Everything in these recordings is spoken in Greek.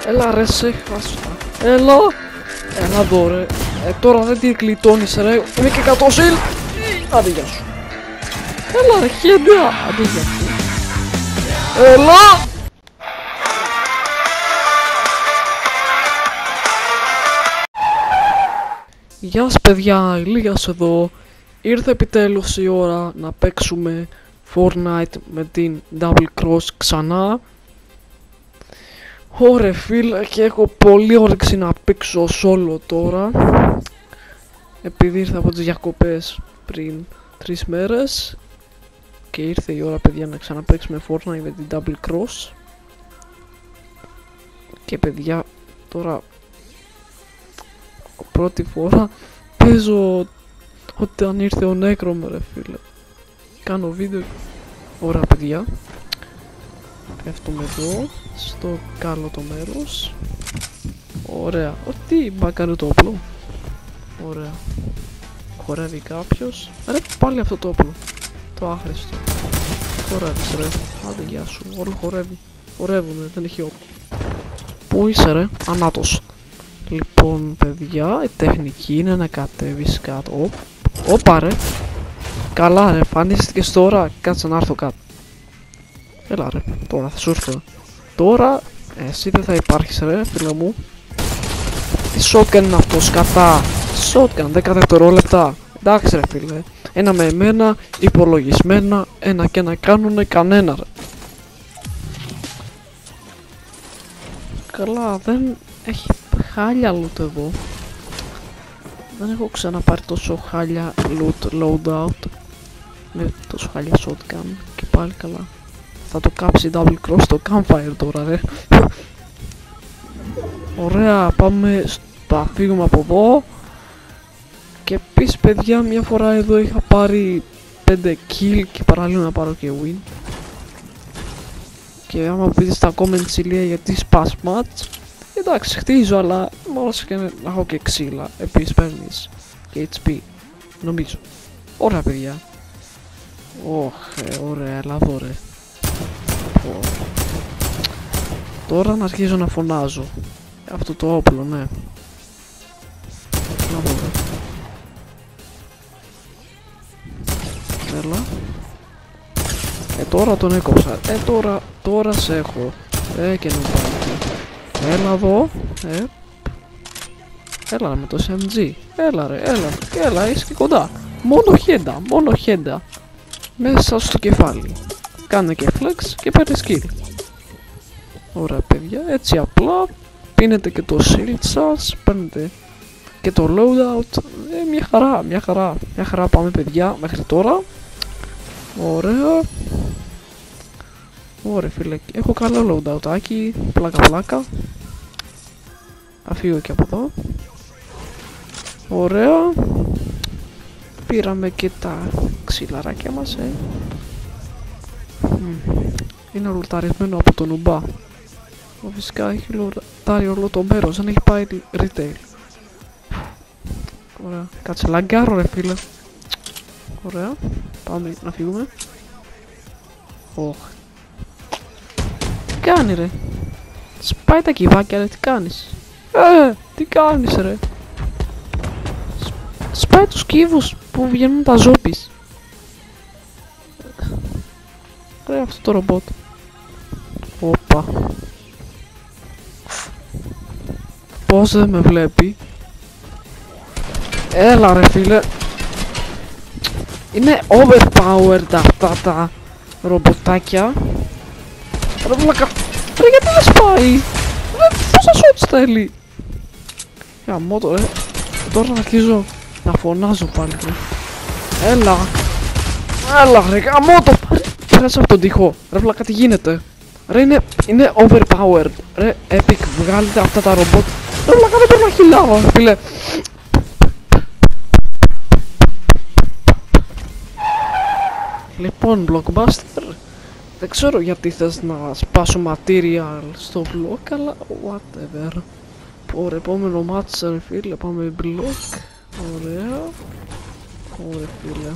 Έλα ρε σε χάστα. Έλα. Έλα εδώ ρε. Τώρα δεν τη γλιτώνεις ρε. Είμαι και 100 σιλ. Άντε γεια σου. Έλα ρε χέντα. Άντε γεια σου. Έλα. Γεια σας παιδιά, Ηλίας εδώ. Ήρθε επιτέλους η ώρα να παίξουμε Fortnite με την Double Cross ξανά. Ωραία φίλε, και έχω πολύ όρεξη να παίξω solo τώρα, επειδή ήρθα από τις διακοπές πριν 3 μέρες και ήρθε η ώρα παιδιά να ξαναπαίξουμε Fortnite με την Double Cross. Και παιδιά τώρα πρώτη φορά παίζω όταν ήρθε ο Necrom ρε φίλε. Κάνω βίντεο. Ωραία παιδιά. Πέφτουμε εδώ στο καλό το μέρος. Ωραία. Τι μπακάρει το όπλο. Ωραία. Χορεύει κάποιος. Ρε πάλι αυτό το όπλο. Το άχρηστο. Χορεύεις ρε. Άντε γεια σου. Όλοι χορεύει. Χορεύουνε. Δεν έχει όπλο. Πού είσαι ρε. Ανάτος. Λοιπόν παιδιά, η τεχνική είναι να κατέβεις κάτω. Όπα ρε. Καλά ρε, εμφανίστηκες τώρα, κάτσε να έρθω κάτω. Έλα ρε, τώρα θα σου έρθω. Τώρα, εσύ δεν θα υπάρχεις ρε, φίλε μου. Τι shotgun είναι αυτό, σκατά. Shotgun, 10 δευτερόλεπτα. Εντάξει ρε φίλε. Ένα με εμένα, υπολογισμένα, ένα και να κάνουνε κανένα ρε. Καλά, δεν έχει χάλια loot εδώ. Δεν έχω ξαναπάρει τόσο χάλια loot loadout με τόσο χάλια shotgun και πάλι καλά. Θα το κάψει double cross το campfire τώρα ρε. Ωραία, πάμε, θα φύγουμε από εδώ. Και επίσης παιδιά, μια φορά εδώ είχα πάρει 5 kill και παραλίγο να πάρω και win. Και άμα πείτε στα comments ηλία γιατί spaz match, εντάξει χτίζω, αλλά μόλις και να έχω και ξύλα. Επίσης παίρνεις και HP, νομίζω. Ωραία παιδιά. Ωραία, έλα εδώ ρε. Τώρα να αρχίζω να φωνάζω. Αυτό το όπλο, ναι. Έλα εδώ ρε. Έλα. Τώρα τον έκοψα. Τώρα σε έχω. Και να πάει. Έλα εδώ. Έλα με το SMG. Έλα ρε, έλα, είσαι και κοντά. Μόνο χέντα. Μέσα στο κεφάλι. Κάνε και flex και παίρνει kill. Ωραία παιδιά, έτσι απλά. Πίνετε και το shield σας. Παίρνετε και το loadout. Μια χαρά πάμε παιδιά μέχρι τώρα. Ωραία. Ωραία φίλε, έχω καλό loadoutάκι, πλάκα. Θα φύγω και από εδώ. Ωραία. Πήραμε και τα ξυλαράκια μας, Είναι λουταρισμένο από τον Ουμπά. Φυσικά έχει λουτάρει όλο το μέρος, δεν έχει πάει retail. Ωραία, κάτσε λαγκάρω ρε φίλε. Ωραία, πάμε να φύγουμε. Τι κάνει ρε. Σπάει τα κυβάκια ρε, τι κάνεις. Τι κάνεις ρε. Σπάει τους κύβους που βγαίνουν τα ζόμπις. Ρε αυτό το ρομπότ. Όπα. Πώς δεν με βλέπει. Έλα ρε φίλε. Είναι overpowered αυτά τα ρομποτάκια. Ρε βλακα. Ρε γιατί δεν σπάει. Πόσα shots θέλει. Γαμώτο ρε. Τώρα αρχίζω να φωνάζω πάλι ρε. Έλα ρε γαμώτο. Πέρασε από τον τοίχο. Ρε βλακα τι γίνεται. Ρε είναι overpowered. Ρε epic, βγάλετε αυτά τα ρομπότ. Ρε βλακα δεν πρέπει να χιλάω φίλε. Λοιπόν blockbuster. Δεν ξέρω γιατί θες να σπάσω material στο block, αλλά whatever. Ωραία, επόμενο match ρε φίλε, πάμε block. Ωραία. Ωραία φίλε.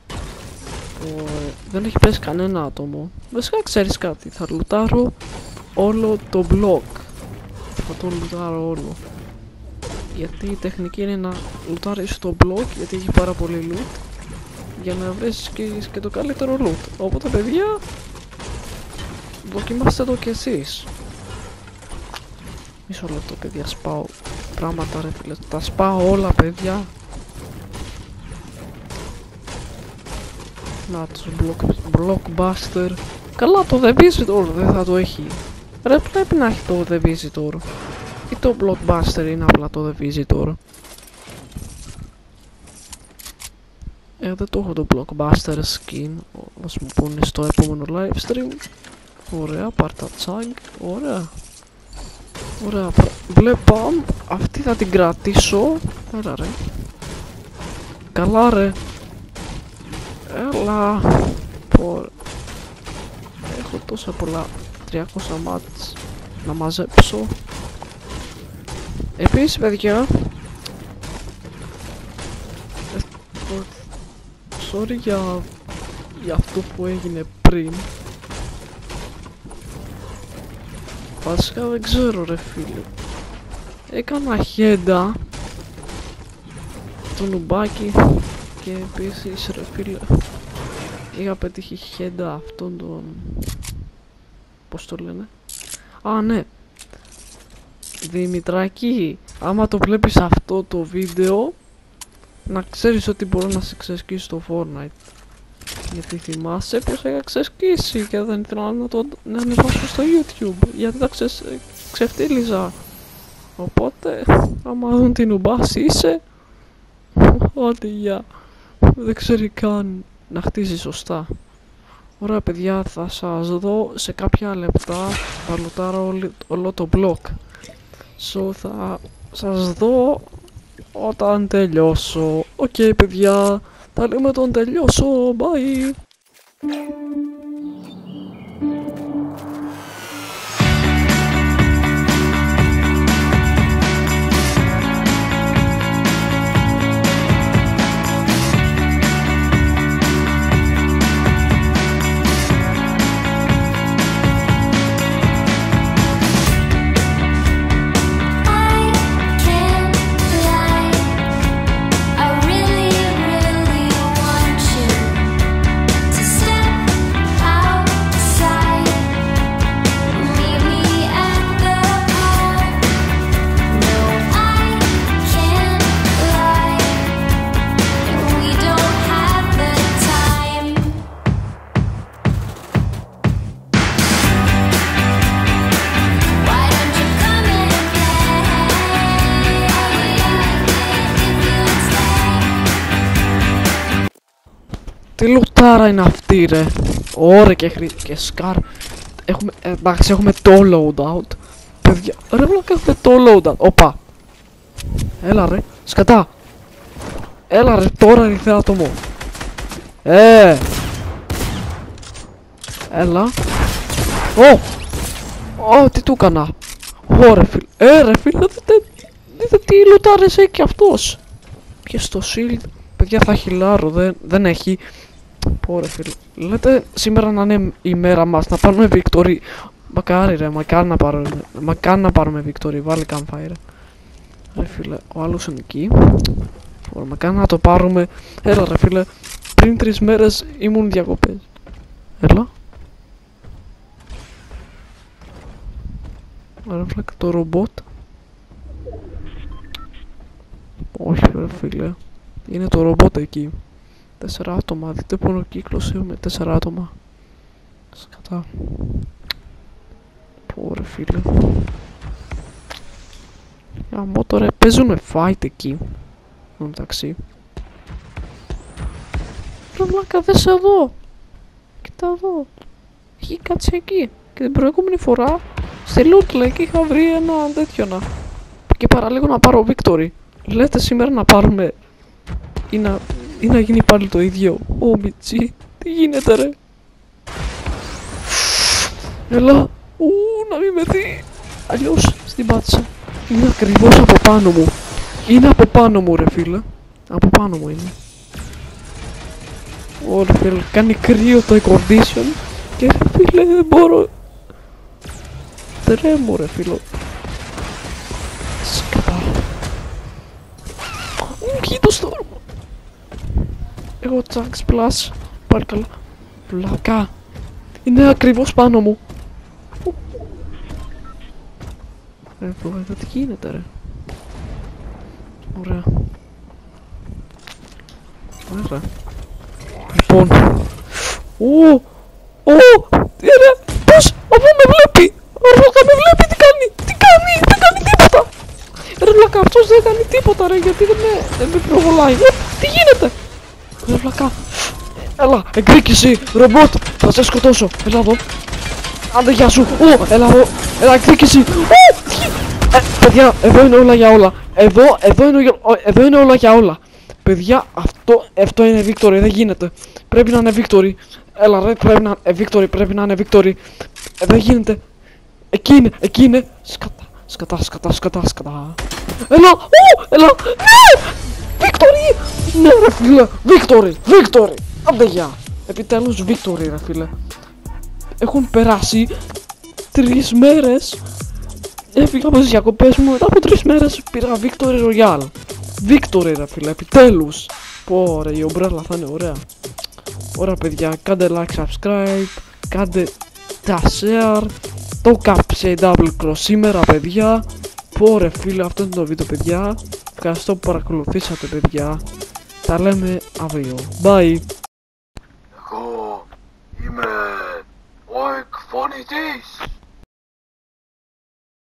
Δεν έχει πέσει κανένα άτομο. Βασικά ξέρεις κάτι, θα λουτάρω όλο το μπλοκ. Θα το λουτάρω όλο. Γιατί η τεχνική είναι να λουτάρεις το μπλοκ, γιατί έχει πάρα πολύ loot, για να βρεις και το καλύτερο loot. Οπότε παιδιά, δοκιμάστε το κι εσείς. Μισό λεπτό παιδιά, σπάω πράγματα ρε φίλε. Τα σπάω όλα παιδιά. Να τους blockbuster. Καλά, το The Visitor δεν θα το έχει. Ρε, πρέπει να έχει το The Visitor. Ή το blockbuster είναι απλά το The Visitor. Δεν το έχω το blockbuster skin. Ας μου πούνε στο επόμενο live stream. Ωραία, πάρτα τσάγκ. Ωραία. Ωραία, βλέπω. Αυτή θα την κρατήσω. Έλα ρε. Καλά ρε. Έλα. Έχω τόσα πολλά 300 μάτς να μαζέψω. Επίσης παιδιά, sorry για αυτό που έγινε πριν. Βασικά δεν ξέρω ρε φίλε. Έκανα χέντα το νουμπάκι και επίσης ρε φίλε είχα πετύχει χέντα αυτόν τον... Πώς το λένε? Α ναι, Δημητράκη, άμα το βλέπεις αυτό το βίντεο να ξέρεις ότι μπορώ να σε ξεσκίσω στο Fortnite. Γιατί θυμάσαι πως είχα ξεσκίσει και δεν ήθελα να το ανεβάσω στο YouTube, γιατί τα ξεφτύλιζα. Οπότε άμα δουν τι νουμπάς είσαι, ότι για δεν ξέρει καν να χτίζει σωστά. Ωραία παιδιά, θα σας δω σε κάποια λεπτά. Θα λουτάρω όλο το block. So θα σας δω όταν τελειώσω. Οκ παιδιά, τα λέμε όταν τελειώσω. Bye. Τι λουτάρα είναι αυτή ρε. Ωραία και σκάρ. Εντάξει, έχουμε το loadout. Παιδιά, ρε βλάκα, έχουμε το loadout. Όπα. Έλα ρε, σκατά. Έλα ρε, τώρα ήρθε άτομο. Έλα. Τι του έκανα. Ωραία φίλε. Ρε φίλε, δείτε τι λουτάρες έχει κι αυτός. Και στο shield. Παιδιά θα χιλάρω, δεν έχει. Ωραία φίλε. Λέτε σήμερα να είναι η μέρα μας να πάρουμε victory. Μακάρι ρε, μακάρι να πάρουμε victory. Βάλε campfire. Ρε φίλε, ο άλλος είναι εκεί. Ωραία, μακάρι να το πάρουμε. Έλα ρε φίλε, πριν 3 μέρες ήμουν διακοπές. Έλα. Ωραία φίλε, το ρομπότ. Όχι ρε φίλε. Είναι το ρομπότ εκεί. 4 άτομα, δείτε πόνο κύκλος έχουμε 4 άτομα. Σκατά. Πόρε φίλε. Γαμώ τώρα, παίζουμε fight εκεί. Εντάξει. Ρε βλάκα, δες εδώ. Κοίτα εδώ. Έχει κάτσει εκεί. Και την προηγούμενη φορά στη loot like είχα βρει ένα τέτοιο να. Και παραλίγο να πάρω victory. Λέτε σήμερα να πάρουμε ή να γίνει πάλι το ίδιο. Ω Μιτσί, τι γίνεται ρε. Έλα. Να μην με δει. Αλλιώς στην πάτησα. Είναι ακριβώς από πάνω μου. Είναι από πάνω μου ρε φίλε. Από πάνω μου είναι. Ωραία φίλε, κάνει κρύο το air condition. Και ρε φίλε δεν μπορώ. τρέμω ρε φίλο. Σκατά. Βγει το στόρμο. Εγώ τσάξ πλάς. Πάλι καλά. Πλάκα. Είναι ακριβώς πάνω μου. Εδώ τι γίνεται ρε. Ωραία. Ωραία. Λοιπόν. Τι ρε. Πώς. Αφού με βλέπει. Ρολάκα με βλέπει. Τι κάνει. Δεν κάνει τίποτα. Ρολάκα αυτός δεν κάνει τίποτα ρε. Γιατί δεν με προβολάει. Τι γίνεται. Ρολάκα. Έλα. Εκδίκηση. Ρομπότ. Θα σε σκοτώσω. Έλα εδώ. Άντε γεια σου. Έλα εδώ. Έλα εκδίκηση. Παιδιά, εδώ είναι όλα για όλα. Εδώ είναι όλα για όλα. Παιδιά, αυτό είναι victory, δεν γίνεται. Πρέπει να είναι victory. Έλα ρε, πρέπει να είναι victory. Δεν γίνεται. Εκεί είναι. Σκατά. Έλα. Ναι! Victory! Ναι ρε φίλε, victory. Άντε γεια. Επιτέλους victory ρε φίλε. Έχουν περάσει 3 μέρες. Έφυγα από τις διακοπές μου, μετά από 3 μέρες πήρα Victory Royale. Victory ρε φίλε, επιτέλους. Πω ρε, η ομπρέλα θα είναι ωραία. Ωραία παιδιά, κάντε like, subscribe, κάντε τα share. Το κάψε double cross σήμερα παιδιά. Πω ρε φίλε, αυτό είναι το βίντεο παιδιά. Ευχαριστώ που παρακολουθήσατε παιδιά. Τα λέμε αύριο. Bye. Εγώ είμαι ο εκφωνητής.